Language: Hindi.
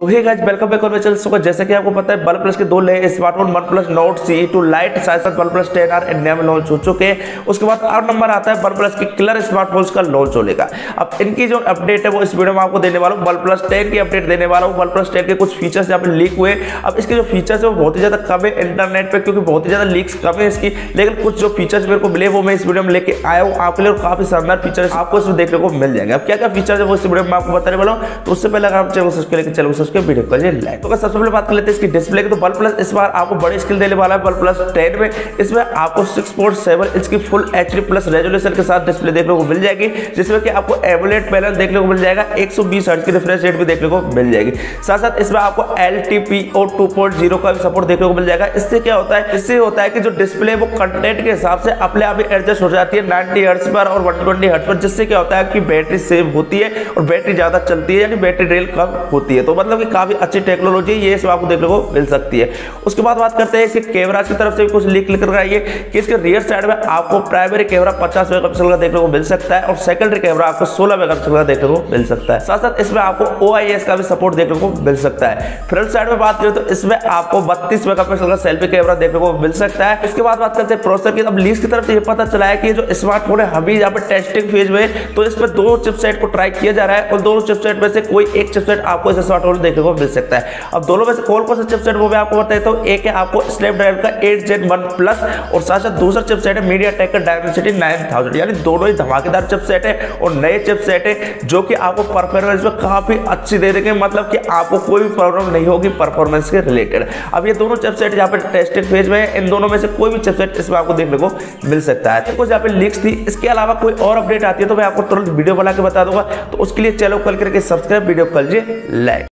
हे गाइस वेलकम बैक और चल सको। जैसे कि आपको पता है OnePlus के दो नए smartphone OnePlus Nord CE2 Lite साथ साथ OnePlus 10R इंडिया में लॉन्च हो चुके हैं। उसके बाद 8 नंबर आता है OnePlus के किलर स्मार्टफोन्स का लॉन्च होने का। अब इनकी जो अपडेट है वो इस वीडियो में आपको देने वाला हूँ। OnePlus 10 की अपडेट देने वाला हूँ। OnePlus 10 के कुछ फीचर्स यहाँ पे लीक हुए। अब इसके जो फीचर्स है वो बहुत ही ज्यादा कम है इंटरनेट पे, क्योंकि बहुत ही ज्यादा लीक्स कम है इसकी, लेकिन कुछ जो फीचर्स मेरे को मिले वो मैं इस वीडियो में लेके आया हूँ आपके लिए। और काफी शानदार फीचर्स आपको इसमें देखने को मिल जाएंगे। अब क्या क्या फीचर्स है वो इस वीडियो में आपको बताने वाला हूँ। तो उससे पहले अगर आप चैनल सब्सक्राइब वीडियो कर लीजिए। तो सबसे पहले बात कर लेते हैं इसकी डिस्प्ले की। तो OnePlus इस बार आपको बड़ी स्क्रीन देने वाला है OnePlus 10 में। इसमें आपको 6.7 इंच की फुल HD प्लस रेजोल्यूशन के साथ डिस्प्ले देखने को मिल जाएगी, जिसमें कि आपको एमोलेड पैनल देखने को मिल जाएगा। 120 हर्ट्ज की रिफ्रेश रेट भी देखने को मिल जाएगी। साथ साथ इसमें आपको LTPO 2.0 का भी सपोर्ट देखने को मिल जाएगा। इससे क्या होता है, इससे होता है कि जो डिस्प्ले है वो कंटेंट के हिसाब से अपने आप ही एडजस्ट हो जाती है 90 हर्ट्ज पर और 120 हर्ट्ज पर, जिससे क्या होता है कि बैटरी सेव होती है और बैटरी ज्यादा चलती है, यानी बैटरी ड्रेन कम होती है। तो मतलब कि काफी अच्छी टेक्नोलॉजी ये इसमें आपको देखने को मिल सकती है। उसके बाद बात करते हैं इसके कैमरा की तरफ से भी कुछ लीक कर रही है कि इसके रियर साइड में आपको प्राइमरी कैमरा 50 मेगापिक्सल का देखने को मिल सकता है और सेकेंडरी कैमरा आपको 16 मेगापिक्सल का देखने को मिल सकता है। साथ साथ इसमें आपको OIS का भी सपोर्ट देखने को मिल सकता है। फ्रंट साइड में बात करें तो इसमें आपको 32 मेगापिक्सल का सेल्फी कैमरा देखने को मिल सकता है। इसके बाद बात करते हैं प्रोसेसर की। अब लीक्स की तरफ से ये पता चला है कि जो स्मार्टफोन है अभी यहाँ पे टेस्टिंग फेज में, तो इसमें दो चिपसेट को ट्राई किया जा रहा है और दोनों चिपसेट में से कोई एक चिपसेट आपको इस स्मार्टफोन में देखने को मिल सकता है। अब दोनों में से कौन सा चिपसेट वो मैं आपको बता देता हूं। एक है आपको स्नैपड्रैगन का 8 Gen 1 प्लस और साथ साथ दूसरा चिपसेट है MediaTek का Dimensity 9000। यानी दोनों ही धमाकेदार चिपसेट है और नए चिपसेट है जो कि आपको परफॉर्मेंस में काफी अच्छी दे देंगे, मतलब कि आपको कोई भी प्रॉब्लम नहीं होगी परफॉर्मेंस के रिलेटेड। अब ये दोनों चिपसेट यहाँ पे टेस्टिंग फेज में है। इन दोनों में से कोई भी चिपसेट इसमें आपको देखने को मिल सकता है। कुछ यहाँ पे लीक्स थी। इसके अलावा कोई और अपडेट आती है तो मैं आपको तुरंत वीडियो बना के बता दूंगा। तो उसके लिए चैनल को करके सब्सक्राइब, वीडियो कर लीजिए लाइक।